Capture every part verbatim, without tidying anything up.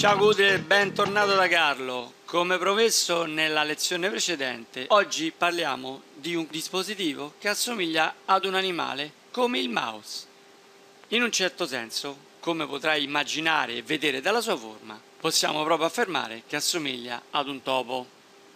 Ciao Gude, bentornato da Carlo. Come promesso nella lezione precedente, oggi parliamo di un dispositivo che assomiglia ad un animale come il mouse. In un certo senso, come potrai immaginare e vedere dalla sua forma, possiamo proprio affermare che assomiglia ad un topo.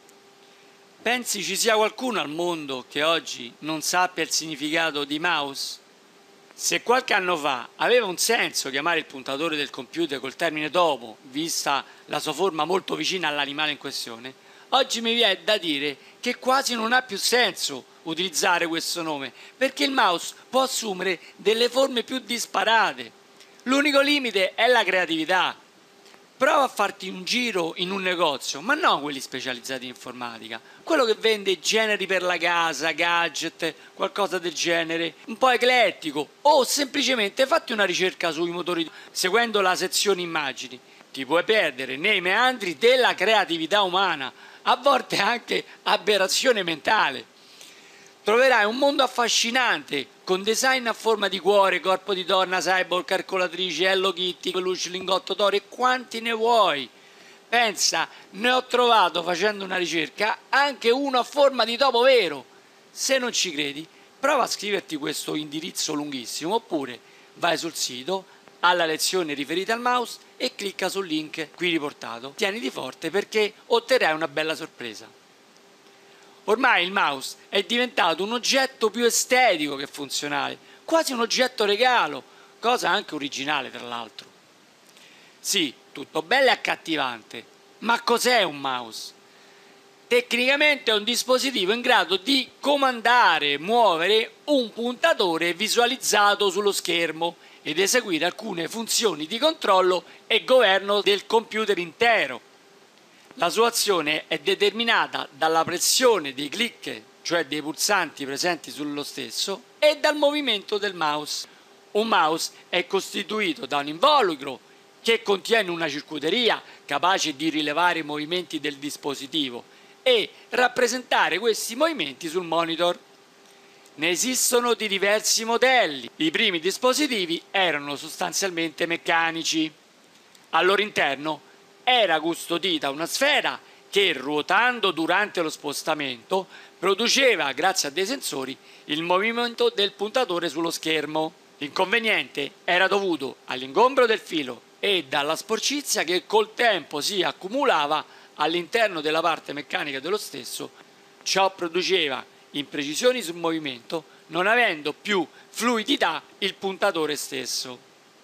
Pensi ci sia qualcuno al mondo che oggi non sappia il significato di mouse? Se qualche anno fa aveva un senso chiamare il puntatore del computer col termine topo, vista la sua forma molto vicina all'animale in questione, oggi mi viene da dire che quasi non ha più senso utilizzare questo nome, perché il mouse può assumere delle forme più disparate. L'unico limite è la creatività. Prova a farti un giro in un negozio, ma non quelli specializzati in informatica, quello che vende generi per la casa, gadget, qualcosa del genere, un po' eclettico, o semplicemente fatti una ricerca sui motori seguendo la sezione immagini. Ti puoi perdere nei meandri della creatività umana, a volte anche aberrazione mentale. Troverai un mondo affascinante, con design a forma di cuore, corpo di donna, cyborg, calcolatrice, Hello Kitty, peluche, lingotto d'oro e quanti ne vuoi. Pensa, ne ho trovato facendo una ricerca anche uno a forma di topo vero. Se non ci credi, prova a scriverti questo indirizzo lunghissimo oppure vai sul sito, alla lezione riferita al mouse e clicca sul link qui riportato. Tieniti forte perché otterrai una bella sorpresa. Ormai il mouse è diventato un oggetto più estetico che funzionale, quasi un oggetto regalo, cosa anche originale tra l'altro. Sì, tutto bello e accattivante, ma cos'è un mouse? Tecnicamente è un dispositivo in grado di comandare e muovere un puntatore visualizzato sullo schermo ed eseguire alcune funzioni di controllo e governo del computer intero. La sua azione è determinata dalla pressione dei click, cioè dei pulsanti presenti sullo stesso, e dal movimento del mouse. Un mouse è costituito da un involucro che contiene una circuiteria capace di rilevare i movimenti del dispositivo e rappresentare questi movimenti sul monitor. Ne esistono di diversi modelli. I primi dispositivi erano sostanzialmente meccanici. Al loro interno era custodita una sfera che, ruotando durante lo spostamento, produceva, grazie a dei sensori, il movimento del puntatore sullo schermo. L'inconveniente era dovuto all'ingombro del filo e dalla sporcizia che col tempo si accumulava all'interno della parte meccanica dello stesso. Ciò produceva imprecisioni sul movimento, non avendo più fluidità il puntatore stesso.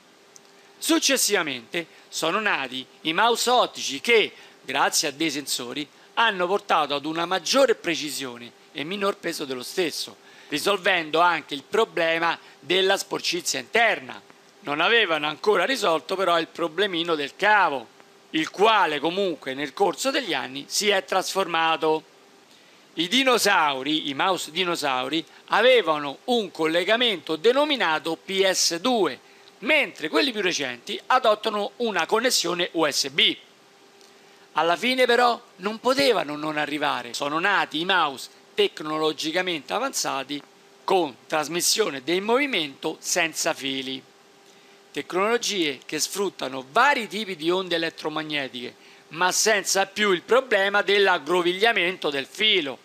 Successivamente sono nati i mouse ottici che, grazie a dei sensori, hanno portato ad una maggiore precisione e minor peso dello stesso, risolvendo anche il problema della sporcizia interna. Non avevano ancora risolto però il problemino del cavo, il quale comunque nel corso degli anni si è trasformato. I dinosauri, i mouse dinosauri, avevano un collegamento denominato P S due, mentre quelli più recenti adottano una connessione U S B. Alla fine però non potevano non arrivare. Sono nati i mouse tecnologicamente avanzati con trasmissione del movimento senza fili. Tecnologie che sfruttano vari tipi di onde elettromagnetiche, ma senza più il problema dell'aggrovigliamento del filo.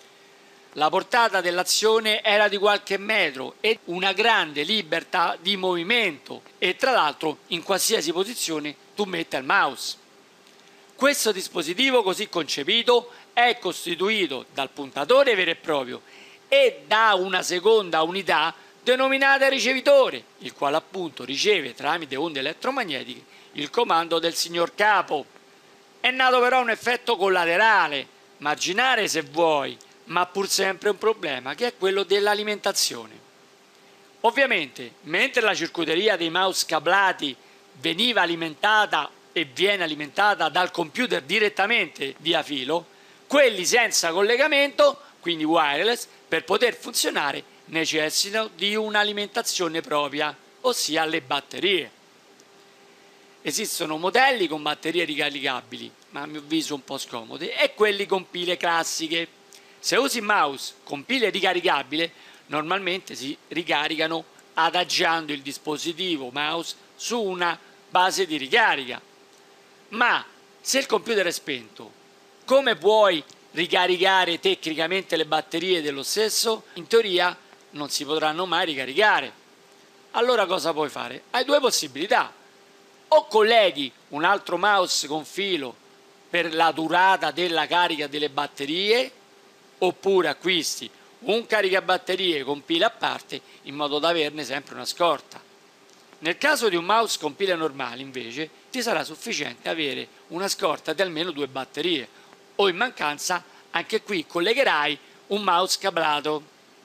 La portata dell'azione era di qualche metro e una grande libertà di movimento e tra l'altro in qualsiasi posizione tu metti il mouse. Questo dispositivo così concepito è costituito dal puntatore vero e proprio e da una seconda unità denominata ricevitore, il quale appunto riceve tramite onde elettromagnetiche il comando del signor capo. È nato però un effetto collaterale, marginale se vuoi, ma pur sempre un problema, che è quello dell'alimentazione. Ovviamente, mentre la circuiteria dei mouse cablati veniva alimentata e viene alimentata dal computer direttamente via filo, quelli senza collegamento, quindi wireless, per poter funzionare necessitano di un'alimentazione propria, ossia le batterie. Esistono modelli con batterie ricaricabili, ma a mio avviso un po' scomode, e quelli con pile classiche. Se usi il mouse con pile ricaricabile, normalmente si ricaricano adagiando il dispositivo mouse su una base di ricarica. Ma se il computer è spento, come puoi ricaricare tecnicamente le batterie dello stesso? In teoria non si potranno mai ricaricare. Allora cosa puoi fare? Hai due possibilità: o colleghi un altro mouse con filo per la durata della carica delle batterie, oppure acquisti un caricabatterie con pila a parte in modo da averne sempre una scorta. Nel caso di un mouse con pile normali, invece, ti sarà sufficiente avere una scorta di almeno due batterie, o in mancanza anche qui collegherai un mouse cablato.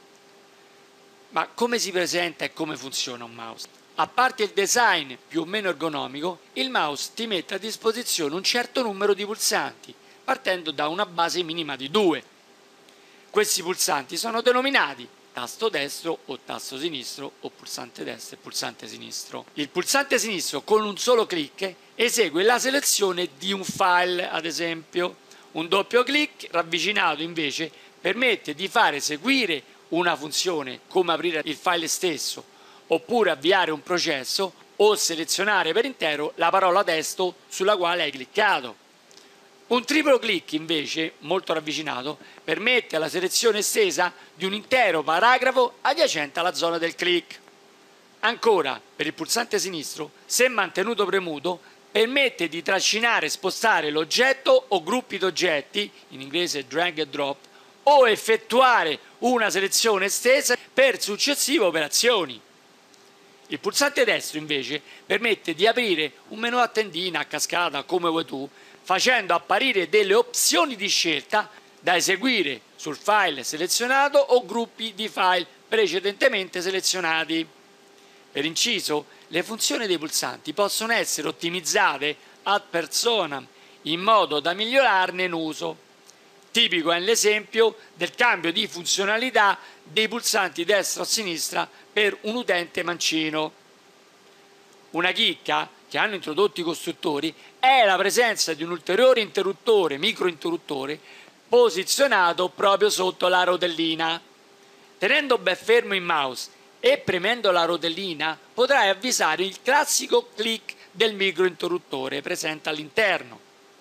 Ma come si presenta e come funziona un mouse? A parte il design più o meno ergonomico, il mouse ti mette a disposizione un certo numero di pulsanti, partendo da una base minima di due. Questi pulsanti sono denominati tasto destro o tasto sinistro, o pulsante destro e pulsante sinistro. Il pulsante sinistro con un solo clic esegue la selezione di un file, ad esempio. Un doppio clic ravvicinato invece permette di fare eseguire una funzione, come aprire il file stesso, oppure avviare un processo o selezionare per intero la parola testo sulla quale hai cliccato. Un triplo clic invece, molto ravvicinato, permette la selezione estesa di un intero paragrafo adiacente alla zona del clic. Ancora, per il pulsante sinistro, se mantenuto premuto, permette di trascinare e spostare l'oggetto o gruppi di oggetti, in inglese drag and drop, o effettuare una selezione estesa per successive operazioni. Il pulsante destro invece permette di aprire un menu a tendina, a cascata, come vuoi tu, facendo apparire delle opzioni di scelta da eseguire sul file selezionato o gruppi di file precedentemente selezionati. Per inciso, le funzioni dei pulsanti possono essere ottimizzate ad personam in modo da migliorarne l'uso. Tipico è l'esempio del cambio di funzionalità dei pulsanti destra o sinistra per un utente mancino. Una chicca che hanno introdotto i costruttori è la presenza di un ulteriore interruttore, microinterruttore, posizionato proprio sotto la rotellina. Tenendo ben fermo il mouse e premendo la rotellina potrai avvisare il classico click del microinterruttore presente all'interno.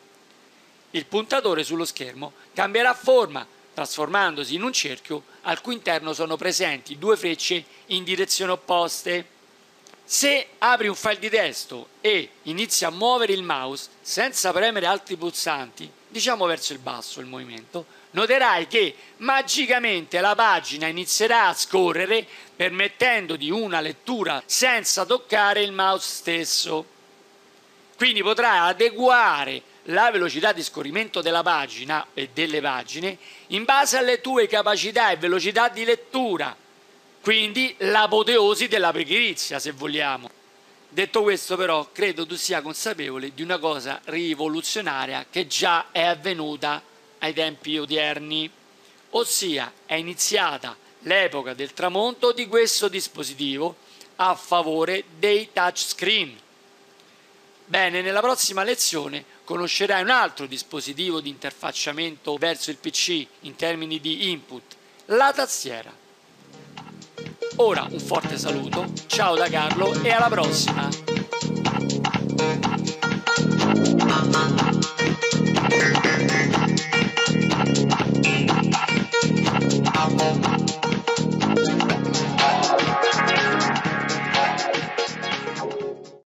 Il puntatore sullo schermo cambierà forma, trasformandosi in un cerchio al cui interno sono presenti due frecce in direzioni opposte. Se apri un file di testo e inizi a muovere il mouse senza premere altri pulsanti, diciamo verso il basso il movimento, noterai che magicamente la pagina inizierà a scorrere permettendoti una lettura senza toccare il mouse stesso. Quindi potrai adeguare la velocità di scorrimento della pagina e delle pagine in base alle tue capacità e velocità di lettura. Quindi l'apoteosi della pigrizia, se vogliamo. Detto questo, però, credo tu sia consapevole di una cosa rivoluzionaria che già è avvenuta ai tempi odierni, ossia è iniziata l'epoca del tramonto di questo dispositivo a favore dei touchscreen. Bene, nella prossima lezione conoscerai un altro dispositivo di interfacciamento verso il P C in termini di input, la tastiera. Ora un forte saluto, ciao da Carlo e alla prossima!